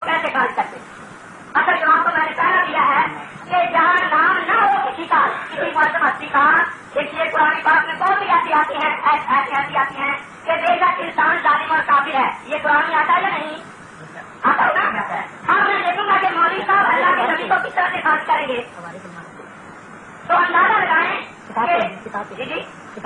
कैसे खर्च करते। असल जवाब तो मैंने पहला दिया है कि जहाँ नाम न हो किसी का, किसी मर्द हस्ती का, देखिए पुरानी बात में बहुत ही ऐसी आती हैं कि बेशक इंसान जालिम और काफिर है। ये कुरान में आता है या नहीं? आता है ना? अब मैं देखूंगा कि मौलवी साहब अल्लाह के नबी को किस तरह से खर्च करेंगे, तो अंदाजा लगाएं कि जी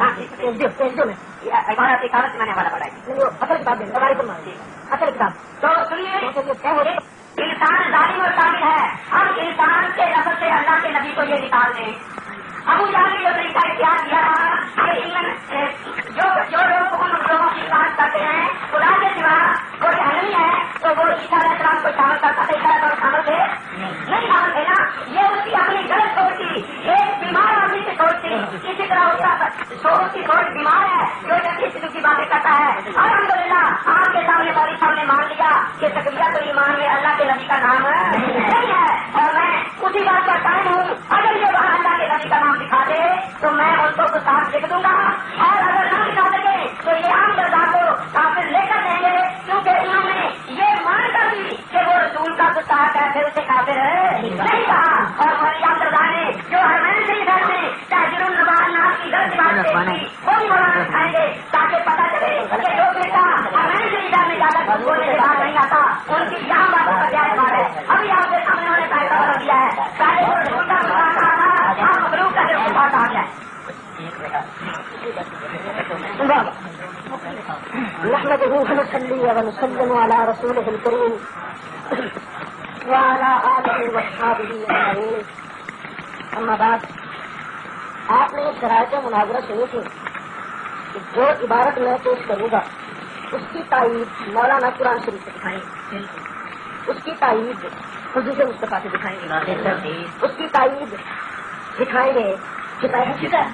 इबारत इकादत मैंने वाला पढ़ाई असल किताब असल किताब। तो सुनिए, इंसान जालिम और काफिर है। अब इंसान के लफ्ज़ से अल्लाह के नबी को ये निकाल दें। अबू जहल ने जो तरीका इख्तियार किया कि जो लोग उन लोगों की बात करते हैं खुदा के सिवा वो जहन्नमी है, तो वो ईसा अलैहिस्सलाम को शामिल करता था, ईसा को शामिल थे नहीं शामिल थे ना। ये उसकी अपनी गलत सोच थी, एक बीमार आदमी की सोच थी। इसी तरह उसकी सोच बीमार है जो किसी की बातें करता है। अल्हम्दुलिल्लाह आपके सामने मौलवी साहब ने मान लिया कि तकबीरतुल ईमान में अल्लाह के नबी का नाम नहीं है, और मैं उसी बात पर कायम हूँ। अगर ये वहाँ अल्लाह के नबी का नाम दिखा दे तो मैं उनको गुस्ताख लिख दूंगा, और अगर ना दिखा सके तो ये आम दरगाह को काफिर लेकर देंगे, क्योंकि उन्होंने ये मान कर दी कि वो रसूल का गुस्ताख है, फिर उसे काफिर नहीं कहा। और मौलवी दरगाह ने जो हरमैन शरीफ में ताजिरुन नबान नाम की गलत बात की वो भी मौलाना दिखाएंगे, ताकि पता चले कि जो बेटा हरमैन शरीफ में ज्यादा बोलने से बाहर नहीं आता उनकी यहाँ बातों का क्या मार है। अभी आपके सामने उन्होंने फैसला बदल दिया है, पहले वो रसूल का गुस्ताख कहा था, आप मखलूक का जो गुस्ताख कहा गया है। नहमदुहु व नसल्ली व नसल्लिमु अला रसूलिहिल करीम व अला आलिहि व अस्हाबिहि अजमईन। अम्मा बाद, आपने शरायत मुनाज़रा सुनी थी कि जो इबारत मैं पेश करूंगा उसकी ताईद मौलाना कुरान शरीफ से दिखाएंगे, उसकी ताईद हुजूर मुस्तफा से दिखाएंगे, उसकी ताईद दिखाएंगे ताईद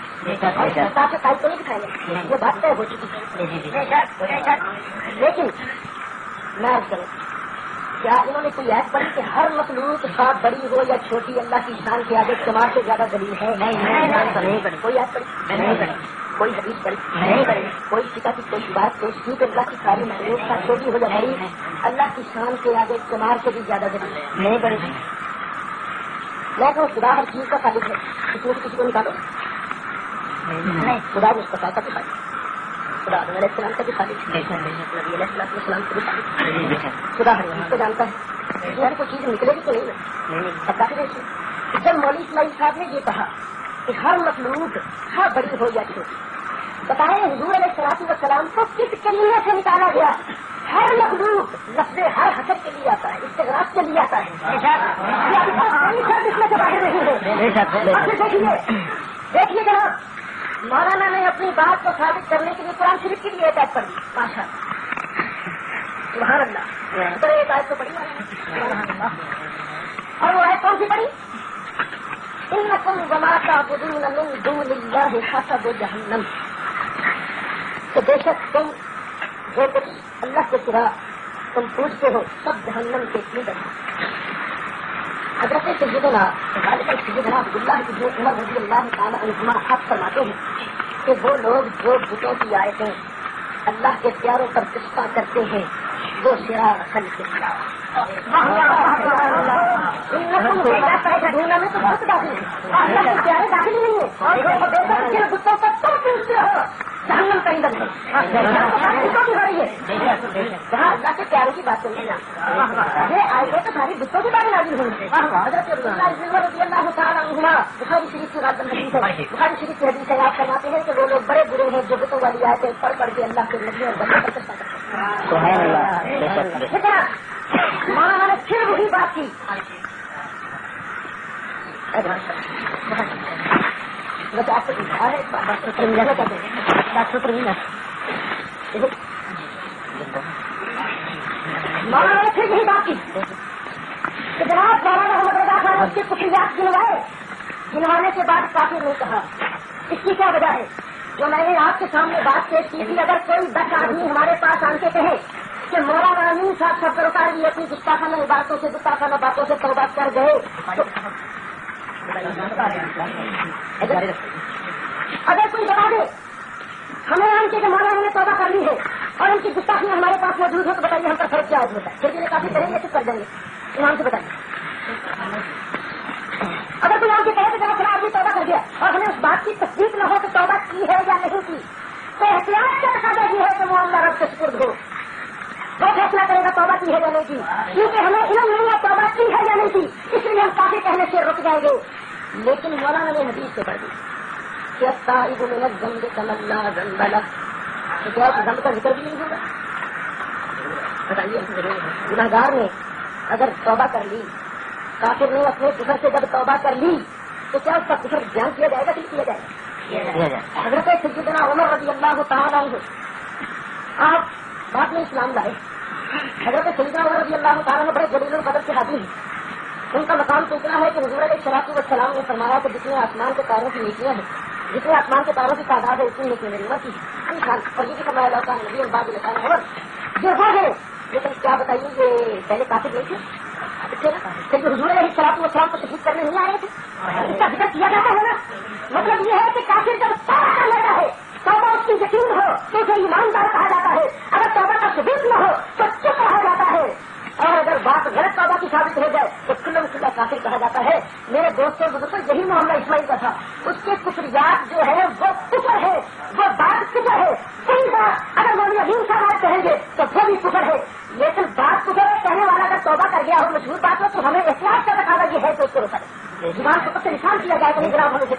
तो नहीं दिखाएंगे, ये बात तय हो चुकी है। लेकिन मैं अर्ज़ करूं, क्या इन्होंने कोई ऐप पढ़ी कि हर मखलूक साथ बड़ी हो या छोटी अल्लाह की शान के आगे कमाल से ज्यादा दलील है? नहीं पढ़ी। कोई ऐप पढ़ी नहीं पढ़ी, कोई हदीस पढ़ी नहीं पढ़ी, कोई शिका की कोई बात पेश की कि अल्लाह की सारी मखलूक का छोटी हो या बड़ी अल्लाह की शान के आगे कमाल से भी ज्यादा दलील नहीं पढ़ी। मैं कहूँ खुदा हर चीज का खालिक है, इसमें किसी को निकालो नहीं, खुदा मुस्तफा का भी खालिक, खुदा अलैहिस्सलाम का भी खालिक, नबी अलैहिस्सलाम का भी खालिक, खुदा हर चीज को जानता है। यार कोई चीज निकलेगी तो नहीं पता ही नहीं। जब मौलवी इस्माइल साहब ने ये कहा कि हर मखलूक हर बड़ी हो या छोटी, बताए हुजूर अलैहिस्सलाम को किस कलीमे से निकाला गया? हर मखलूक लफ्ज़े हर हसर के लिए आता है, इस्तिग़राक़ के लिए आता है, इसमें से बाहर नहीं है। देखिए जनाब, मौलाना ने अपनी बात को साबित करने के लिए कुरान शरीफ के लिए एक आयत पढ़ी, माशा सुभान अल्लाह, तो एक आयत तो पढ़ी और वो आयत कौन सी पढ़ी? इन्नकुम वमा ताबुदून मिन दूनिल्लाहि हसबु जहन्नम, तो बेशक तुम जो कुछ अल्लाह के सिवा तुम पूछते हो सब जहन्नम के ईंधन। हज़रत सय्यदना अब्दुल्लाह इब्न उमर रज़ियल्लाहु तआला अन्हुमा आप फरमाते हैं कि वो लोग जो बुतों की आयतें अल्लाह के प्यारों पर चस्पा करते हैं वो सिरार खल्क़ के खिलाफ ढूंढना में तो बहुत दाखिल है, अल्लाह के प्यारे दाखिल नहीं है। बुतों पर तुम पूछते हो जहन्नम का ईंधन है, बुतों की बड़ी है। जहाँ अल्लाह के प्यारे की बात चलती है ये आयतें तो सारी बुतों के बारे नाज़िल हुई है। हज़रत अब्दुल्लाह इब्न उमर रज़ियल्लाहु तआला अन्हुमा बुखारी शरीफ की बात हदीस है, बुखारी शरीफ की हदीस है, आप फरमाते हैं कि वो लोग बड़े बुरे हैं जो बुतों वाली आयतें पढ़ पढ़ के अल्लाह के नबी और बंदे पर चस्पा करते हैं। मौलाना ने फिर वही बात की, मौलाना ने फिर यही बात की कि जनाब मौलाना मोहम्मद रज़ा खान उसके कुफरियात गिनवाने के बाद काफी नहीं कहा। इसकी क्या वजह है? जो मैंने आपके सामने बात पेश की थी, अगर कोई 10 आदमी हमारे पास आके कहे कि मौलाना अमीन साहब सब सरकार भी अपनी गुस्ताखाना बातों से गुस्ताखाना बातों से तौबा कर गए, तो अगर कोई बता दे हमें आन के मौलाना ने तौबा कर ली है اور ان کی گستاخی ہمارے پاس موجود ہو تو بتائیے ہم پر فرق کیا ہوتا ہے؟ پھر بھی کافی کریں گے کر دیں گے ایمان سے بتائیے. اگر کوئی آپ کے کہے کہ جب خلاف آدمی توبہ کر گیا اور ہمیں اس بات کی تصدیق نہ ہو کہ توبہ کی ہے یا نہیں کی تو احتیاط کا تقاضا یہ ہے کہ وہ اللہ رب سے سپرد ہو. وہ فیصلہ کرے گا توبہ کی ہے یا نہیں کی, کیونکہ ہمیں علم نہیں ہے توبہ کی ہے یا نہیں کی, اس لیے ہم کافی کہنے سے رک جائیں گے. لیکن مولانا نے حدیث سے پڑھ دی کہ التائب من الذنب کمن لا ذنب له, تو کیا ذنب کا ذکر بھی نہیں ہوگا؟ بتائیے. گناہگار نے اگر توبہ کر لی, کافر نے اپنے کفر سے جب توبہ کر لی تو کیا اس کا کفر بیان کیا جائے گا کہ کیا جائے گا؟ حضرت سیدنا عمر رضی اللہ تعالیٰ عنہ آپ بعد میں اسلام لائے. حضرت سیدنا عمر رضی اللہ تعالیٰ عنہ بڑے جلیل القدر کے حامی ہیں. ان کا مقام تو اتنا ہے کہ حضور علیہ الصلوۃ والسلام نے فرمایا کہ جتنے آسمان کے تاروں کی نیکیاں ہیں, جتنے آسمان کے تاروں کی تعداد ہے اتنی نیکیاں میری امت کی ہے. اور یہ بھی فرمایا جاتا ہے نبی اور بعد لکھا ہے یہ وہ ہے. لیکن کیا بتائیے یہ پہلے کافر نہیں تھے کہ حضور علیہ الصلوۃ والسلام کو تشریف کرنے نہیں آئے تھے؟ اس کا ذکر کیا جاتا ہے نا. مطلب یہ ہے کہ کافر جب توبہ کر لیتا ہے, توبہ اس کی یقین ہو تو اسے ایماندار کہا جاتا ہے. اگر توبہ کا ثبوت نہ ہو تو چپ کہا جاتا ہے. اور اگر بات غلط توبہ کی ثابت ہو جائے تو کلم کلا کافر کہا جاتا ہے. میرے دوستوں بزرگوں یہی معاملہ اسماعیل کا تھا. اس کے کفریات جو ہے وہ کفر ہے, وہ بات کفر ہے. صحیح بات اگر مولوی عظیم صاحب کہیں گے تو وہ بھی کفر ہے, لیکن بات کفر ہے. کہنے والا اگر توبہ کر گیا ہو مشہور بات ہو تو ہمیں احتیاط کا تقاضا یہ ہے کہ اس کو روکا جائے, زبان کو کب سے نشان کیا جائے تو گرام ہونے سے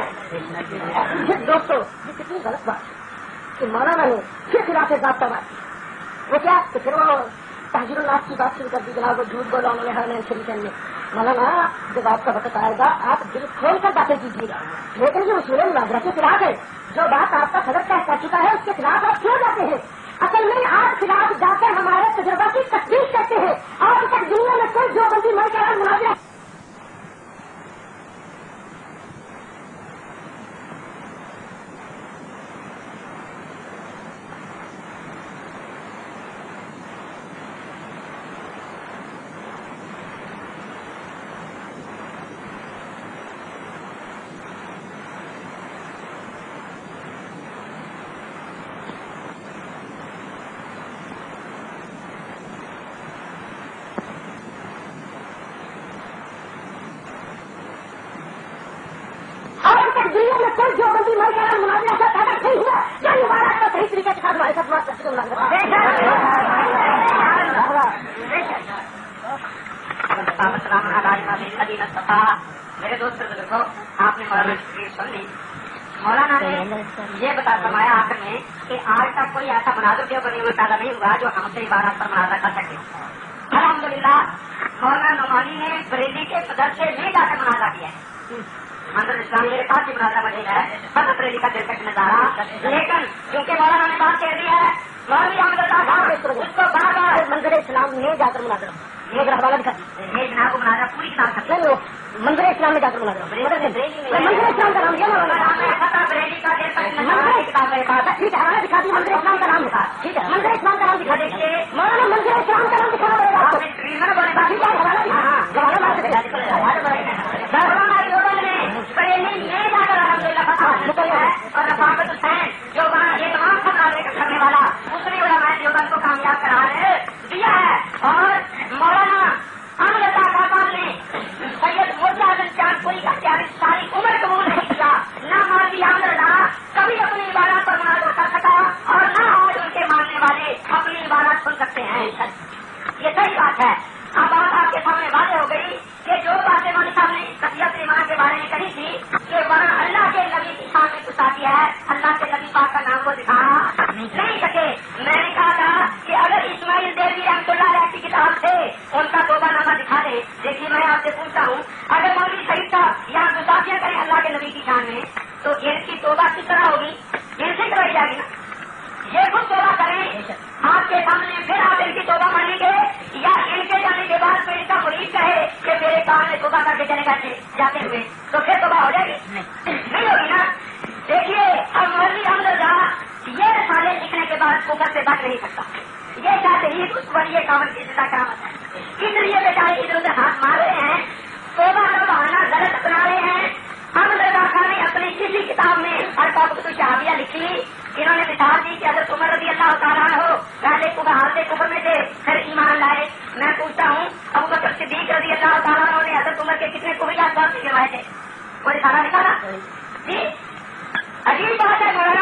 کافی. دوستوں یہ کتنی غلط بات ہے کہ مولانا نے پھر خلاف ذات توبہ وہ کیا کہ پھر وہ تحجیر الناس کی بات شروع کر دی. جناب وہ جھوٹ بولا انہوں نے ہر نئے شریف میں. مولانا جب آپ کا وقت آئے گا آپ دل کھول کر باتیں کیجیے گا, لیکن یہ اصول مناظرہ کے خلاف ہے. جو بات آپ کا صدر طے کر چکا ہے اس کے خلاف آپ کیوں جاتے ہیں؟ اصل میں آپ خلاف جا کر ہمارے تجربہ کی تصدیق کرتے ہیں. اور تک دنیا میں کوئی جو بندی مر کے مناظرہ دنیا میں کوئی جو بندی مر گیا مناظرہ سے پیدا نہیں ہوا یعنی ہمارا کا صحیح طریقے کے ساتھ ہمارے ساتھ بات کرتے میرے دوست بزرگوں آپ نے مولانا کی سن لی. مولانا نے یہ بتا فرمایا آخر میں کہ آج تک کوئی ایسا مناظر جو بنی ہوئی پیدا نہیں ہوا جو ہم سے عبارت پر مناظرہ کر سکے. الحمدللہ مولانا نعمانی نے بریلی کے مدرسے میں جا کر مناظرہ کیا ہے. منظر اسلام میرے پاس بھی مناظرہ موجود ہے, بس بریلی کا دلکش نظارہ. لیکن کیونکہ مولانا نے بات کہہ دی ہے مولوی احمد اللہ صاحب اس کو بار بار منظر اسلام میں جا کر مناظرہ یہ اگر حوالہ دکھا یہ جناب کو مناظرہ پوری کتاب کرتے ہیں. منظر اسلام میں جا کر مناظرہ منظر اسلام کا نام کیا بریلی کا دلکش نظارہ کتاب میرے پاس ہے. ٹھیک ہے ہمارا دکھا دیا منظر اسلام کا نام. ٹھیک ہے منظر اسلام کا نام دکھا دیجیے. مولانا منظر اسلام کا نام دکھانا پڑے گا. اور رفاقت حسین جو وہاں یہ تمام خبریں کرنے والا دوسری علماء دیوبند کو کامیاب کرا دیا ہے. اور مولانا احمد اللہ صاحب نے سید مرزا اعظم چاند پوری کا 40 سال عمر قبول نہیں کیا. نہ مولوی احمد اللہ کبھی اپنی عبادت پر مناظر کر سکا اور نہ آج ان کے ماننے والے اپنی عبادت سن سکتے ہیں. یہ صحیح بات ہے. اب بات آپ کے سامنے واضح ہو گئی کہ جو باتیں مولوی صاحب نے قطعیت ایمان کے بارے میں کہی تھی کہ وہاں اللہ کے نبی کی شان میں کچھ آتی ہے, اللہ کے نبی پاک کا نام کو دکھا نہیں سکے. میں نے کہا تھا کہ اگر اسماعیل دیوی رحمۃ اللہ علیہ کی کتاب سے ان کا توبہ نامہ دکھا دے. دیکھیے میں آپ سے پوچھتا ہوں اگر مولوی سعید صاحب یہاں گستاخیاں کریں اللہ کے نبی کی شان میں تو ان کی توبہ کس طرح ہوگی؟ ان سے کرائی جائے گی نا. یہ خود توبہ کریں آپ کے سامنے, پھر آپ ان کی توبہ مانیں گے یا ان کے جانے کے بعد کوئی ان کا مرید کہے کہ میرے کام میں توبہ کر کے چلے گئے جاتے ہوئے تو پھر توبہ ہو جائے گی؟ نہیں ہوگی نا. دیکھیے اب مولوی احمد رضا یہ رسالے لکھنے کے بعد کفر سے بچ نہیں سکتا. یہ چاہتے ہی اس پر یہ کامن کی زندہ کرامت ہے. اس لیے بیچارے ادھر ادھر ہاتھ مار رہے ہیں, توبہ کا بہانا غلط اپنا رہے ہیں. احمد رضا خان نے اپنی کسی کتاب میں ہر بات کو شہادیہ لکھی, انہوں نے مثال دی کہ حضرت عمر رضی اللہ تعالیٰ عنہ پہلے حالت کفر میں تھے پھر ایمان لائے. میں پوچھتا ہوں ابو بکر صدیق رضی اللہ تعالیٰ عنہ نے حضرت عمر کے کتنے کفری اثرات سے گروائے تھے؟ کوئی کھانا نکالا؟ جی عجیب بات ہے مولانا